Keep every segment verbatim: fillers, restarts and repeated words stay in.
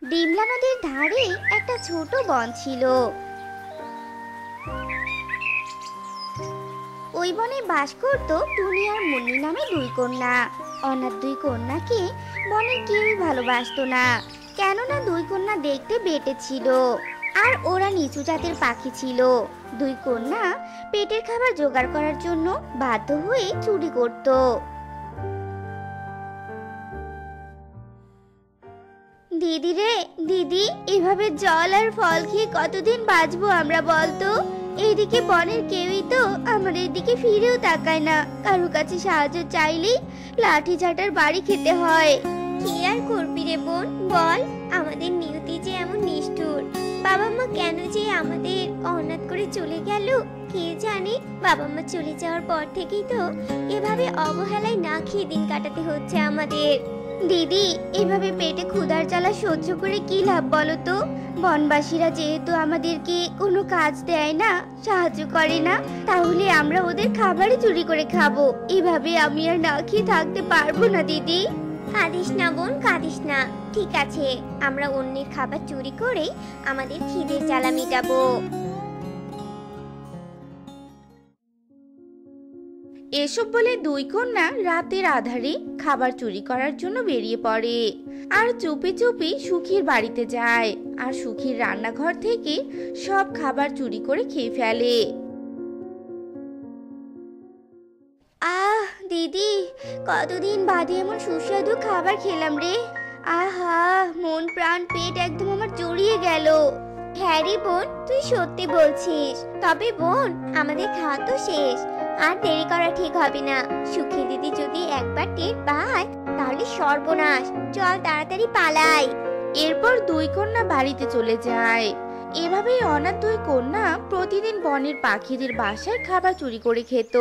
ডিমলা নদীর ধারে একটা ছোট বন ছিল। ওই বনে বাস করত টুনি আর মুন্নি নামে দুই কন্যা। অনাথ দুই কন্যাকে বনের কেউই ভালোবাসতো না, কেননা দুই কন্যা দেখতে বেঁটে ছিল আর ওরা নিচু জাতের পাখি ছিল। দুই কন্যা পেটের খাবার জোগাড় করার জন্য বাধ্য হয়ে চুরি করত। দিদি রে দিদি, এভাবে জল আর ফল খেয়ে কতদিন বাঁচবো আমরা বলতো? এইদিকে বনের কেউই তো আমাদের দিকে ফিরেও তাকায় না। কারো কাছে সাহায্য চাইলেই লাঠি ঝাঁটার বাড়ি খেতে হয়। কি আর করবি রে বোন, বল। আমাদের নিয়তি যে এমন নিষ্ঠুর। বাবা মা কেন যে আমাদের অনাথ করে চলে গেল কে জানে। বাবা মা চলে যাওয়ার পর থেকেই তো এভাবে অবহেলায় না খেয়ে দিন কাটাতে হচ্ছে আমাদের। দিদি, এভাবে পেটে ক্ষুধার জ্বালা সহ্য করে কি লাভ বলো তো? বনবাসীরা যেহেতু আমাদেরকে কোনো কাজ দেয় না, সাহায্য করে না, তাহলে আমরা ওদের খাবারই চুরি করে খাবো। এভাবে আমি আর না খেয়ে থাকতে পারবো না দিদি। কাঁদিস না বোন, কাঁদিস না। ঠিক আছে, আমরা অন্যের খাবার চুরি করে আমাদের খিদের জ্বালা মেটাবো। এসব বলে দুই কন্যা রাতের আধারে খাবার চুরি করার জন্য বেরিয়ে পড়ে আর চুপি চুপি সুখীর বাড়িতে যায় আর সুখীর রান্নাঘর থেকে সব খাবার চুরি করে খেয়ে ফেলে। আহ দিদি, কতদিন বাদে এমন সুস্বাদু খাবার খেলাম রে। আহা, মন প্রাণ পেট একদম আমার জড়িয়ে গেল। হ্যাঁ রে বোন, তুই সত্যি বলছিস। তবে বোন, আমাদের খাওয়া তো শেষ, আর দেরি করা ঠিক হবে না। সুখী দিদি যদি একবার টের পায় তাহলে সর্বনাশ। চল তাড়াতাড়ি পালাই। এরপর দুই কন্যা বাড়িতে চলে যায়। এভাবেই অনাথ দুই কন্যা প্রতিদিন বনের পাখিদের বাসায় খাবার চুরি করে খেত।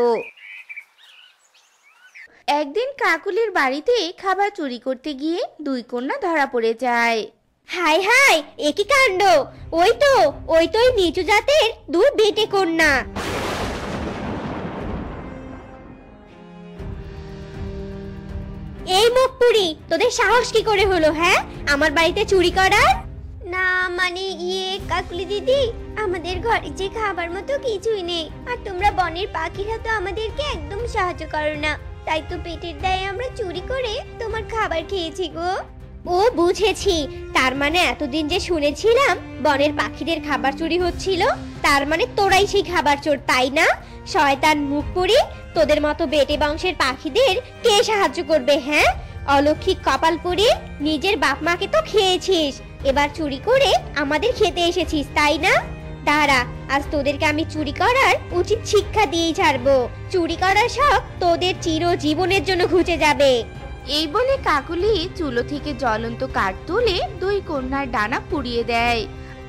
একদিন কাকুলির বাড়িতে খাবার চুরি করতে গিয়ে দুই কন্যা ধরা পড়ে যায়। হাই হাই, একই কাণ্ড! ওই তো ওই তো নিচু জাতের দুই বেটে কন্যা। এই মুখপুরি, তোদের সাহস কি করে হলো হ্যাঁ আমার বাড়িতে চুরি করার? না মানে ইয়ে কাকুলি দিদি, আমাদের ঘরে যে খাবার মতো কিছুই নেই, আর তোমরা বনের পাখিরা তো আমাদেরকে একদম সাহায্য করো না, তাই তো পেটের দায়ে আমরা চুরি করে তোমার খাবার খেয়েছি গো। ও বুঝেছি, তার মানে এতদিন যে শুনেছিলাম বনের পাখিদের খাবার চুরি হচ্ছিল, তার মানে তোরাই সেই খাবার চোর, তাই না? শয়তান মুখপুরি, তোদের মতো বেটে বংশের পাখিদের কে সাহায্য করবে হ্যাঁ? অলৌকিক কপালপুরি, নিজের বাপ মাকে তো খেয়েছিস, এবার চুরি করে আমাদের খেতে এসেছিস তাই না? দাঁড়া, আজ তোদেরকে আমি চুরি করার উচিত শিক্ষা দিয়েই ছাড়বো। চুরি করার শখ তোদের চিরজীবনের জন্য ঘুচে যাবে। এই বলে কাকুলি চুলো থেকে জ্বলন্ত কাঠ তুলে দুই কন্যার ডানা পুড়িয়ে দেয়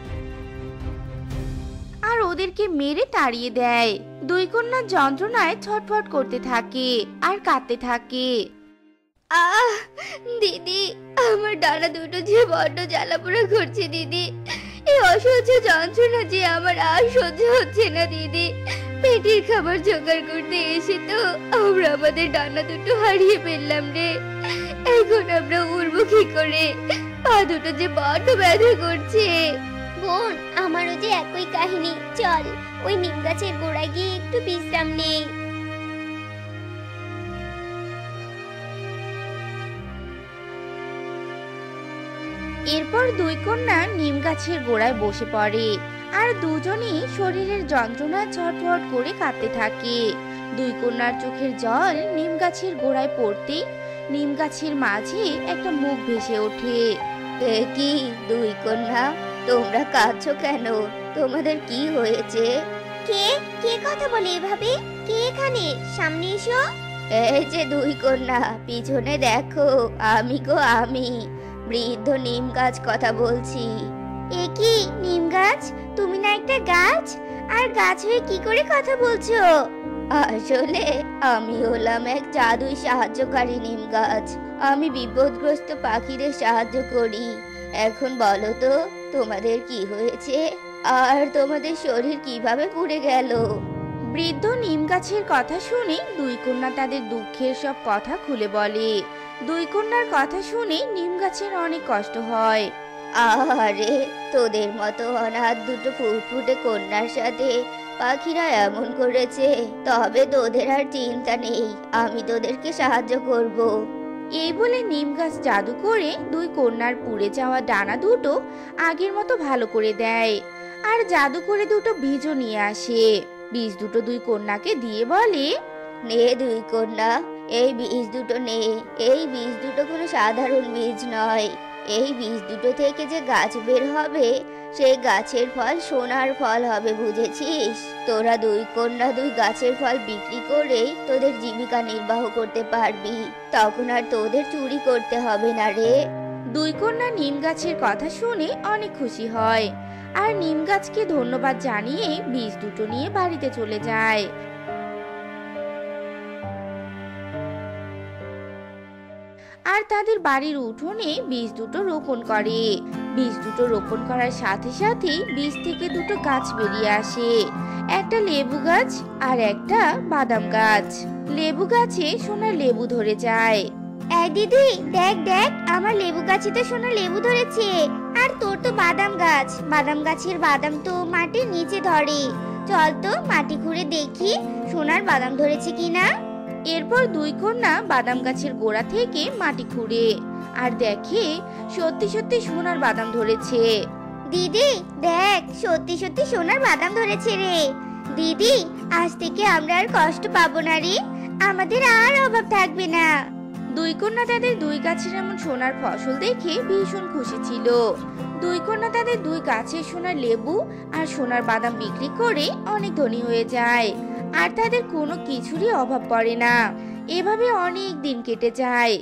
আর ওদেরকে মেরে তাড়িয়ে দেয়। দুই কন্যা যন্ত্রণায় ছটফট করতে থাকে আর কাঁদতে থাকে। আহ দিদি, আমার ডানা দুটো যে বড্ড জ্বালাপোড়া করছে দিদি। এই অসহ্য যন্ত্রণা যে আমার আর সহ্য হচ্ছে না দিদি। পেটের খাবার জোগাড় করতে এসে তো আমরা আমাদের ডানা দুটো হারিয়ে ফেললাম রে। এখন আমরা উড়বো কি করে? পা দুটো যে বড্ড ব্যথা করছে। বোন, আমারও যে একই কাহিনী। চল ওই নিম গাছের গোড়ায় গিয়ে একটু বিশ্রাম নেই। এরপর দুই কন্যা নিম গাছের গোড়ায় বসে পড়ে আর দুজনই শরীরের যন্ত্রণায় ছটফট করে কাঁদতে থাকে। দুই কন্যার চোখের জল নিম গাছের গোড়ায় পড়তে নিম গাছের মাঝে একটা মুখ ভেসে ওঠে। এ কি দুই কন্যা, তোমরা কাঁদছো কেন? তোমাদের কি হয়েছে? কে কে কথা বলে এভাবে? কে এখানে? সামনে এসো। এই যে দুই কন্যা, পিছনে দেখো, আমি গো আমি, বৃদ্ধ নিম গাছ কথা বলছি। এ কি নিম গাছ? তুমি না একটা গাছ, আর গাছ হয়ে কি করে কথা বলছো? আসলে আমি হলাম এক জাদুই সাহায্যকারী নিম গাছ। আমি বিপদগ্রস্ত পাখিদের সাহায্য করি। এখন বলো তো, তোমাদের কি হয়েছে আর তোমাদের শরীর কিভাবে পুড়ে গেল? বৃদ্ধ নিম গাছের কথা শুনে দুই কন্যা তাদের দুঃখের সব কথা খুলে বলে। দুই কন্যার কথা শুনে নিম গাছের অনেক কষ্ট হয়। আহারে, তোদের মতো অনাথ দুটো ফুটফুটে কন্যার সাথে পাখিরা এমন করেছে। তবে তোদের আর চিন্তা নেই, আমি তোদেরকে সাহায্য করব। এই বলে নিম গাছ জাদু করে দুই কন্যার পুড়ে যাওয়া ডানা দুটো আগের মতো ভালো করে দেয়, আর জাদু করে দুটো বীজও নিয়ে আসে। বীজ দুটো দুই কন্যাকে দিয়ে বলে, নে দুই কন্যা, এই বীজ দুটো নে। এই বীজ দুটো কোনো সাধারণ বীজ নয়। এই বীজ দুটো থেকে যে গাছ বের হবে, সেই গাছের ফল সোনার ফল হবে, বুঝেছিস? তোরা দুই কন্যা দুই গাছের ফল বিক্রি করে তোদের জীবিকা নির্বাহ করতে পারবি। তখন আর তোদের চুরি করতে হবে না রে। দুই কন্যা নিম গাছের কথা শুনে অনেক খুশি হয়, আর নিম গাছকে ধন্যবাদ জানিয়ে বীজ দুটো নিয়ে বাড়িতে চলে যায়। আর তাদের বাড়ির উঠোনে বীজ দুটো রোপণ করে। বীজ দুটো রোপণ করার সাথে সাথে বীজ থেকে দুটো গাছ বেরিয়ে আসে, একটা লেবু গাছ আর একটা বাদাম গাছ। লেবু গাছে সোনার লেবু ধরে যায়। এই দিদি, দেখ দেখ, আমার লেবু গাছে তো সোনা লেবু ধরেছে, আর তোর তো বাদাম গাছ। বাদাম গাছের বাদাম তো মাটির নিচে ধরে। চল তো মাটি খুঁড়ে দেখি সোনার বাদাম ধরেছে কিনা। এরপর দুই কন্যা বাদাম গাছের গোড়া থেকে মাটি খুঁড়ে আর দেখে সত্যি সত্যি সোনার বাদাম ধরেছে। দিদি দেখ, সত্যি সত্যি সোনার বাদাম ধরেছে রে। দিদি, আজ থেকে আমরা আর কষ্ট পাবো না রে, আমাদের আর অভাব থাকবে না। দুই কন্যা তাদের দুই গাছের এমন সোনার ফসল দেখে ভীষণ খুশি ছিল। দুই কন্যা তাদের দুই গাছের সোনার লেবু আর সোনার বাদাম বিক্রি করে অনেক ধনী হয়ে যায়, আর তাদের কোনো কিছুরই অভাব পড়ে না। এভাবে অনেক দিন কেটে যায়।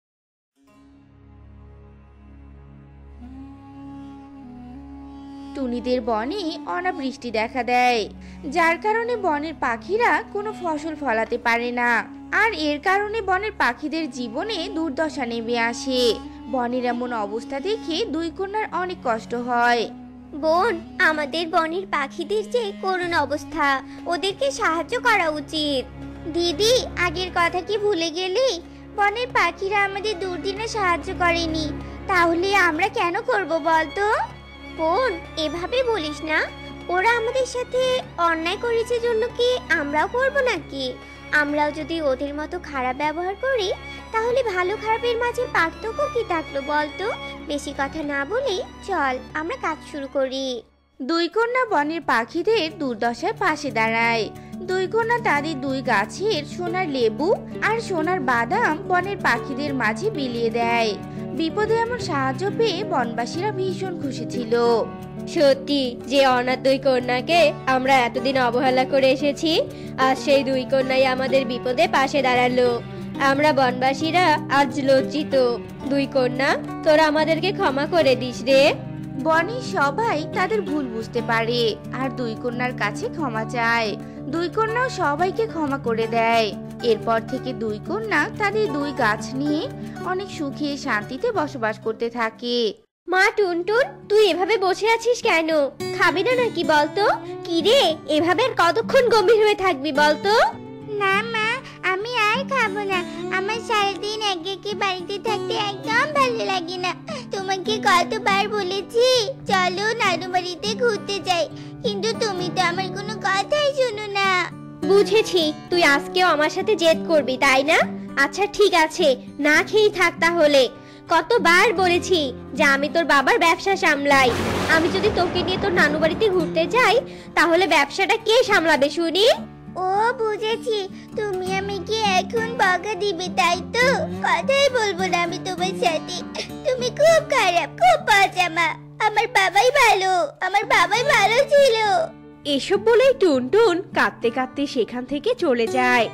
টুনিদের বনে অনাবৃষ্টি দেখা দেয়, যার কারণে বনের পাখিরা কোনো ফসল ফলাতে পারে না, আর এর কারণে বনের পাখিদের জীবনে দুর্দশা নেমে আসে। বনের এমন অবস্থা দেখে দুই কন্যার অনেক কষ্ট হয়। বোন, আমাদের বনের পাখিদের যে করুণ অবস্থা, ওদেরকে সাহায্য করা উচিত। দিদি, আগের কথা কি ভুলে গেলি? বনের পাখিরা আমাদের দুর্দিনে সাহায্য করেনি, তাহলে আমরা কেন করব বলতো? বোন, এভাবে বলিস না। ওরা আমাদের সাথে অন্যায় করেছে জন্য কি আমরাও করব নাকি? আমরাও যদি ওদের মতো খারাপ ব্যবহার করি, তাহলে ভালো খারাপের মাঝে পার্থক্য কি থাকলো বলতো? বেশি কথা না বলে চল আমরা কাজ শুরু করি। দুই কন্যা বনের পাখিদের দুর্দশায় পাশে দাঁড়ায়। দুই কন্যা তাদের দুই গাছের সোনার লেবু আর সোনার বাদাম বনের পাখিদের মাঝে বিলিয়ে দেয়। বিপদে এমন সাহায্য পেয়ে বনবাসীরা ভীষণ খুশি ছিল। সত্যি যে অনাথ দুই কন্যাকে আমরা এতদিন অবহেলা করে এসেছি, আজ সেই দুই কন্যাই আমাদের বিপদে পাশে দাঁড়ালো। আমরা বনবাসীরা আজ লজ্জিত। দুই কন্যা, তোরা আমাদেরকে ক্ষমা করে দিস রে। বনের সবাই তাদের ভুল বুঝতে পারে আর দুই কন্যার কাছে ক্ষমা চায়। দুই কন্যাও সবাইকে ক্ষমা করে দেয়। এরপর থেকে দুই কন্যা তাদের দুই গাছ নিয়ে অনেক সুখে শান্তিতে বসবাস করতে থাকে। মা টুনটুন, তুই এভাবে বসে আছিস কেন? খাবি না নাকি বলতো? কি রে, এভাবে আর কতক্ষণ গম্ভীর হয়ে থাকবি বলতো? না মা, আমি আর খাবো না। আমার সারাদিন একে বাড়িতে থাকতে একদম ভালো লাগে না। তোমাকে কতবার বলেছি চলো নানু বাড়িতে ঘুরতে যাই, কিন্তু তুমি তো আমার কোনো কথাই শোনো না। বুঝেছি, তুই আজকেও আমার সাথে জেদ করবি তাই না? আচ্ছা ঠিক আছে, না খেয়েই থাক তাহলে। কতবার বলেছি যে আমি তোর বাবার ব্যবসা সামলাই। আমি যদি তোকে নিয়ে তোর নানু বাড়িতে ঘুরতে যাই, তাহলে ব্যবসাটা কে সামলাবে শুনি? ও বুঝেছি, তুমি আমাকে এখন বকা দিবে তাই তো? কথাই বলবো না আমি তোমার সাথে। তুমি খুব খারাপ, খুব পচামা। আমার বাবাই ভালো, আমার বাবাই ভালো ছিল। এসব বলেই টুনটুন কাঁদতে কাঁদতে সেখান থেকে চলে যায়।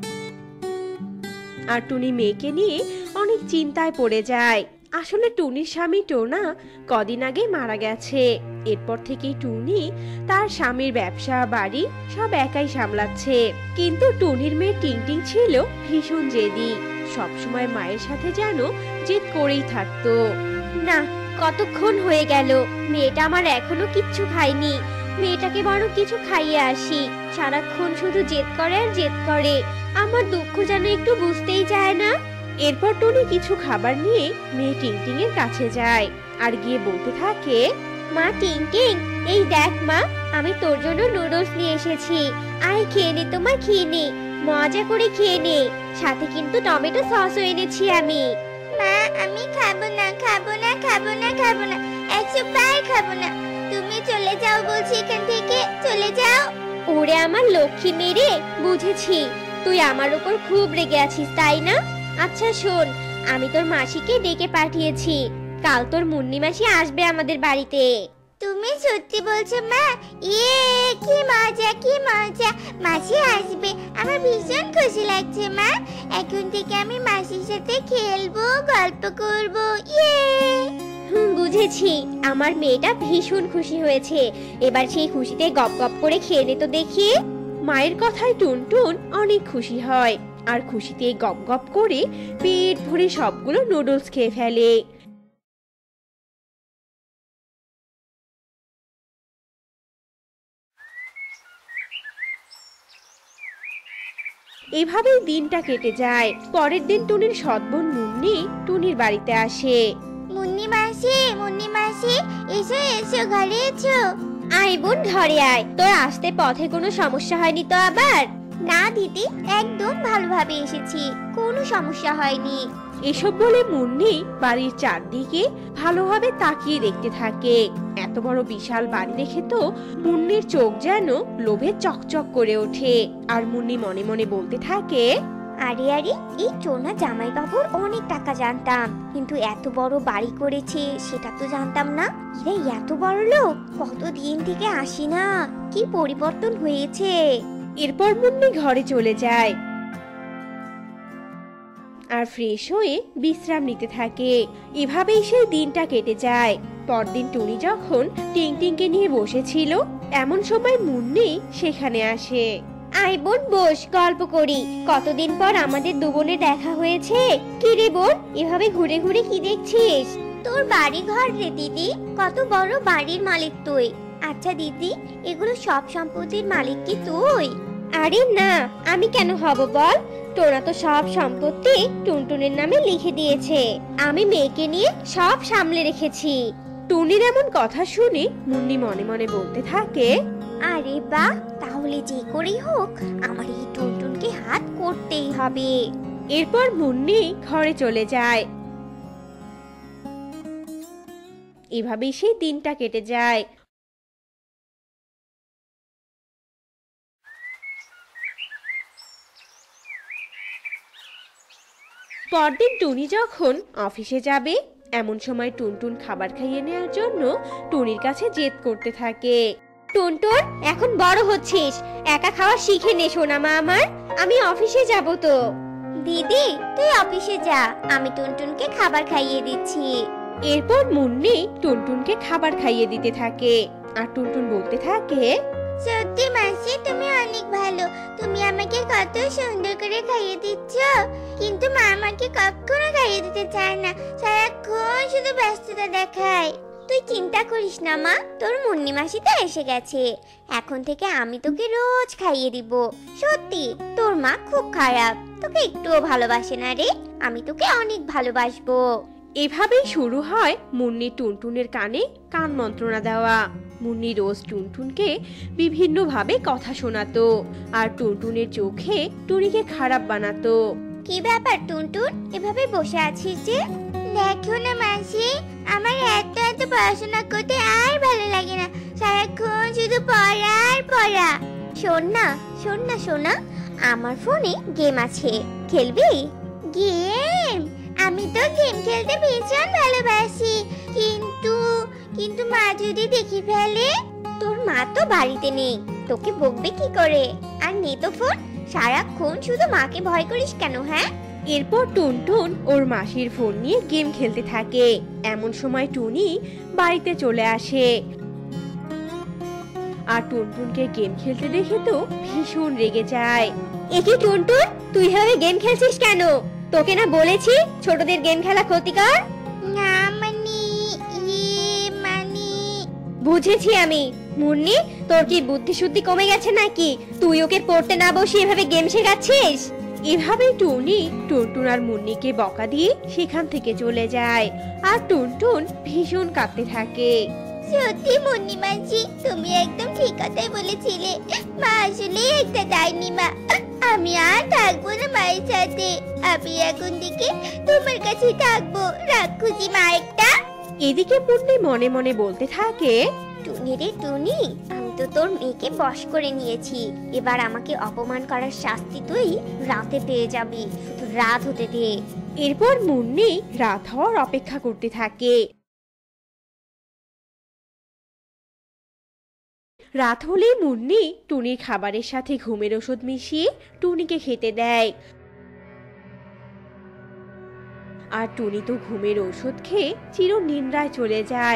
আর টুনি মেয়েকে নিয়ে অনেক চিন্তায় পড়ে যায়। আসলে টুনির স্বামী টোনা কদিন আগে মারা গেছে। এরপর থেকেই টুনি তার স্বামীর ব্যবসা বাড়ি সব একাই সামলাচ্ছে। কিন্তু টুনির মেয়ে টিংটিং ছিল ভীষণ জেদি, সবসময় মায়ের সাথে যেন জেদ করেই থাকতো। না, কতক্ষণ হয়ে গেল, মেয়েটা আমার এখনো কিচ্ছু খায়নি। মেয়েটাকে বরং কিছু খাইয়ে আসি। সারাক্ষণ শুধু জেদ করে আর জেদ করে, আমার দুঃখ যেন একটু বুঝতেই চায় না। এরপর টুনি কিছু খাবার নিয়ে মেয়ে টিংটিং এর কাছে যায়। আর গিয়ে বলতে থাকে, মা টিং টিং, এই দেখ মা, আমি তোর জন্য নুডলস নিয়ে এসেছি। আয় খেয়ে নে, তোমার খেয়ে নে, মজা করে খেয়ে নে। সাথে কিন্তু টমেটো সসও এনেছি আমি। মা আমি খাবো না খাবো না খাবো না খাবো না, একশো বার খাবো না। তুমি চলে যাও বলছি, এখান থেকে চলে যাও। ওরে আমার লক্ষ্মী মেয়ে, বুঝেছি তুই আমার উপর খুব রেগে আছিস, তাই না? আচ্ছা শোন, আমি তোর মাসিকে ডেকে পাঠিয়েছি, কাল তোর মুন্নি মাসি আসবে আমাদের বাড়িতে। তুমি সত্যি বলছো মা? ইয়ে কি মজা কি মজা, মাসি আসবে, আমার ভীষণ খুশি লাগছে মা। এখন থেকে আমি মাসির সাথে খেলবো, গল্প করবো। ইয়ে হুম, বুঝেছি, আমার মেয়েটা ভীষণ খুশি হয়েছে। এবার সেই খুশিতে গপ গপ করে খেয়ে নে তো দেখি। মায়ের কথায় টুনটুন অনেক খুশি হয় আর খুশিতে গপ গপ করে পেট ভরে সবগুলো নুডলস খেয়ে ফেলে। এভাবেই দিনটা কেটে যায়। পরের দিন টুনির সৎবোন মুন্নি টুনির বাড়িতে আসে। মুন্নি মাসি, মুন্নি মাসি, এসো এসো, ঘরে এসো। আয় বোন, ঘরে আয়। তোর আসতে পথে কোনো সমস্যা হয়নি তো আবার? না দিদি, একদম ভালোভাবে এসেছি, কোনো সমস্যা হয়নি। এসব বলে মুন্নি বাড়ির চারদিকে ভালোভাবে তাকিয়ে দেখতে থাকে। এত বড় বিশাল বাড়ি দেখে তো মুন্নির চোখ যেন লোভে চকচক করে ওঠে। আর মুন্নি মনে মনে বলতে থাকে, আরে আরে, এই টোনা জামাই বাবুর অনেক টাকা জানতাম, কিন্তু এত বড় বাড়ি করেছে সেটা তো জানতাম না। এরা এত বড় লোক, কতদিন থেকে আসি না, কি পরিবর্তন হয়েছে। এরপর মুন্নি ঘরে চলে যায় আর ফ্রেশ হয়ে বিশ্রাম নিতে থাকে। এভাবেই সেই দিনটা কেটে যায়। পরদিন টুনি যখন টিং টিংকে নিয়ে বসেছিল, এমন সময় মুন্নি সেখানে আসে। আয় বোন বস, গল্প করি। কতদিন পর আমাদের দু বোনের দেখা হয়েছে। কি রে বোন, এভাবে ঘুরে ঘুরে কি দেখছিস? তোর বাড়ি ঘর রে দিদি, কত বড় বাড়ির মালিক তুই। আচ্ছা দিদি, এগুলো সব সম্পত্তির মালিক কি তুই? আরে না, আমি কেন হব বল? টোনা তো সব সম্পত্তি টুনটুনের নামে লিখে দিয়েছে, আমি মেয়েকে নিয়ে সব সামলে রেখেছি। টুনির এমন কথা শুনে মুন্নি মনে মনে বলতে থাকে, আরে বাহ, তাহলে যে করেই হোক আমার এই টুনটুনকে হাত করতেই হবে। এরপর মুন্নি ঘরে চলে যায়। এভাবেই সেই দিনটা কেটে যায়। পরদিন টুনি যখন অফিসে যাবে, এমন সময় টুনটুন খাবার খাইয়ে নেওয়ার জন্য টুনির কাছে জেদ করতে থাকে। টুনটুন, এখন বড় হচ্ছিস, একা খাওয়া শিখে নে সোনা মা আমার, আমি অফিসে যাব তো। দিদি তুই অফিসে যা, আমি টুনটুনকে খাবার খাইয়ে দিচ্ছি। এরপর মুন্নি টুনটুনকে খাবার খাইয়ে দিতে থাকে আর টুনটুন বলতে থাকে, সত্যি মাসি তুমি অনেক ভালো, তুমি আমাকে কত সুন্দর করে খাইয়ে দিচ্ছ। কিন্তু মা আমাকে কখনো খাইয়ে দিতে চায় না, সারাক্ষণ শুধু ব্যস্ততা দেখায়। তুই চিন্তা করিস না মা, তোর মুন্নি মাসি তো এসে গেছে, এখন থেকে আমি তোকে রোজ খাইয়ে দিব। সত্যি তোর মা খুব খারাপ, তোকে একটুও ভালোবাসে না রে, আমি তোকে অনেক ভালোবাসবো। এভাবেই শুরু হয় মুন্নি টুনটুনের কানে কান মন্ত্রণা দেওয়া। মুন্নি রোজ টুনটুনকে বিভিন্ন ভাবে কথা শোনাতো আর টুনটুনের চোখে টুনিকে খারাপ বানাতো। কি ব্যাপার টুনটুন, এভাবে বসে আছিস যে? দেখো না মাসি, আমার এত এত পড়াশোনা করতে আর ভালো লাগে না, সারাক্ষণ শুধু পড়া আর পড়া। শোন না শোন না সোনা, আমার ফোনে গেম আছে, খেলবি? গেম? আমি তো গেম খেলতে ভীষণ ভালোবাসি, কিন্তু কিন্তু মা যদি দেখে ফেলে? তোর মা তো বাড়িতে নেই, তোকে বকবে কি করে? আর নে তো ফোন, সারাক্ষণ শুধু মাকে ভয় করিস কেন? হ্যাঁ। এরপর টুনটুন ওর মাসির ফোন নিয়ে গেম খেলতে থাকে। এমন সময় টুনি বাড়িতে চলে আসে আর টুনটুনকে গেম খেলতে দেখে তো ভীষণ রেগে যায়। একি টুনটুন, তুই এভাবে গেম খেলছিস কেন? তোকে না বলেছি ছোটদের গেম খেলা ক্ষতিকর? না মানে ইয়ে মানে বুঝেছি আমি। মুন্নি, তোর কি বুদ্ধি শুদ্ধি কমে গেছে নাকি? তুই ওকে পড়তে না বসে এভাবে গেম শেখাচ্ছিস? এভাবেই টুনি টুনটুন আর মুন্নিকে বকা দিয়ে সেখান থেকে চলে যায়। আর টুনটুন ভীষণ কাঁদতে থাকে। সত্যি মুন্নি মাঝি, তুমি একদম ঠিক কথাই বলেছিলে। মা আসলে একটা ডাইনি মা। আমি আর থাকবো না মায়ের সাথে। আমি এখন থেকে তোমার কাছে থাকবো, রাক্ষসী মা একটা। এদিকে মুন্নি মনে মনে বলতে থাকে, টুনি রে টুনি, আমি তো তোর মেয়েকে বশ করে নিয়েছি। এবার আমাকে অপমান করার শাস্তি তুই রাতে পেয়ে যাবি, শুধু রাত হতে দে। এরপর মুন্নি রাত হওয়ার অপেক্ষা করতে থাকে। রাত হলেই মুন্নি টুনির খাবারের সাথে ঘুমের ওষুধ মিশিয়ে টুনিকে খেতে দেয়। আর টুনি তো ঘুমের ওষুধ খেয়ে চির নিদ্রায় চলে যায়।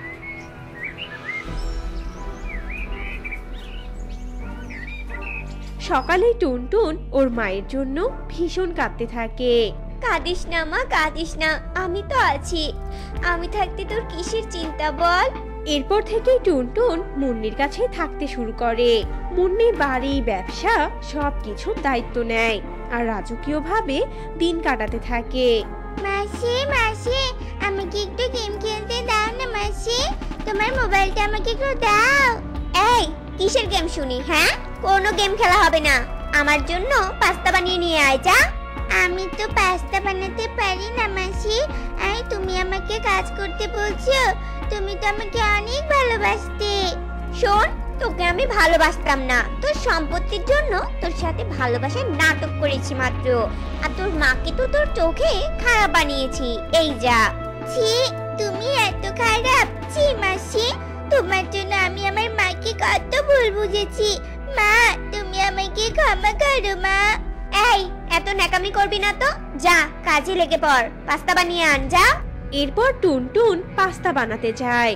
সকালে টুনটুন ওর মায়ের জন্য ভীষণ কাঁদতে থাকে। কাঁদিস না মা, কাঁদিস না, আমি তো আছি। আমি থাকতে তোর কিসের চিন্তা বল। এরপর থেকেই টুনটুন মুন্নির কাছে থাকতে শুরু করে। মুন্নির বাড়ি, ব্যবসা সবকিছুর দায়িত্ব নেয় আর রাজকীয় ভাবে দিন কাটাতে থাকে। মাসি মাসি, আমাকে একটু গেম খেলতে দাও না মাসি। তোমার মোবাইলটা আমাকে একটু দাও। এই কিসের গেম শুনি? হ্যাঁ, কোনো গেম খেলা হবে না। আমার জন্য পাস্তা বানিয়ে নিয়ে আয় যা। আমি তো পাস্তা বানাতে পারি না মাসি। এই তুমি আমাকে কাজ করতে বলছো? তুমি তো আমাকে অনেক ভালোবাসতে। শোন, তোকে আমি ভালোবাসতাম না, তোর সম্পত্তির জন্য তোর সাথে ভালোবাসার নাটক করেছি মাত্র। আর তোর মাকে তো তোর চোখে খারাপ বানিয়েছি। এই যা। ছি, তুমি এত খারাপ? ছি মাসি, তোমার জন্য আমি আমার মাকে কত ভুল বুঝেছি। মা, তুমি আমাকে ক্ষমা করো মা। এই এত ন্যাকামি করবি না তো, যা কাজে লেগে পড়, পাস্তা বানিয়ে আন যা। এরপর টুনটুন পাস্তা বানাতে যায়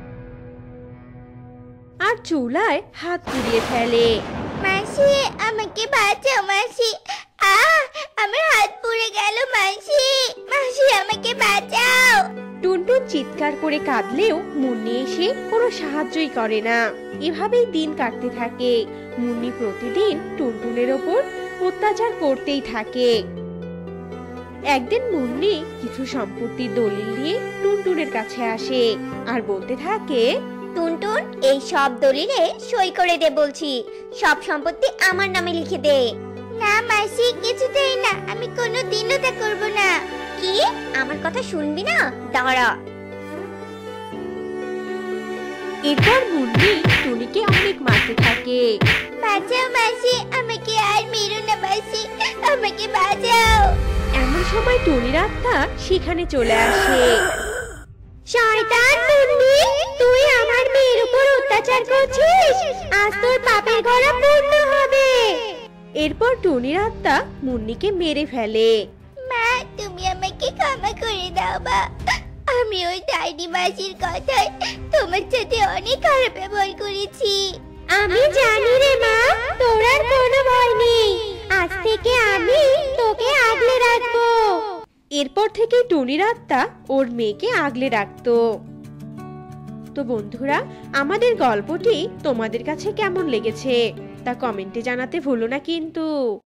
আর চুলায় হাত পুড়িয়ে ফেলে। মাসি, আমাকে বাঁচাও মাসি। আহ, আমার হাত পুড়ে গেল মাসি। মাসি, আমাকে বাঁচাও। টুনটুন চিৎকার করে কাঁদলেও মুন্নি এসে কোনো সাহায্যই করে না। এভাবেই দিন কাটতে থাকে। মুন্নি প্রতিদিন টুনটুনের ওপর অত্যাচার করতেই থাকে। একদিন মুন্নি কিছু সম্পত্তির দলিল নিয়ে টুনটুনের কাছে আসে আর বলতে থাকে, টুনটুন, এই সব দলিলে সই করে দে বলছি। সব সম্পত্তি আমার নামে লিখে দে। না মাসি, কিছুতেই না, আমি কোনোদিনও তা করব না। কি, আমার কথা শুনবি না? দাঁড়া। এরপর মুন্নি টুনিকে অনেক মারতে থাকে। বাঁচাও মাসি, আমাকে আর মেরো না মাসি, আমাকে বাঁচাও। এমন সময় টুনির আত্মা সেখানে চলে আসে। শয়তান মুন্নি, তুই আমার মেয়ের উপর অত্যাচার করছিস। আজ তোর পাপের গড়া পূর্ণ হবে। এরপর টুনির আত্মা মুন্নিকে মেরে ফেলে। মা, তুমি আমাকে ক্ষমা করে দাও মা। আমি ওই ডাইনি মাসির কথায় তোমার সাথে অনেক খারাপ ব্যবহার করেছি। আমি জানি রে মা, তোর আর কোনো ভয় নেই। আজ থেকে আমি তোকে আগলে রাখবো। এরপর থেকে টুনির আত্মা ওর মেয়েকে আগলে রাখতো। তো বন্ধুরা, আমাদের গল্পটি তোমাদের কাছে কেমন লেগেছে তা কমেন্টে জানাতে ভুলো না কিন্তু।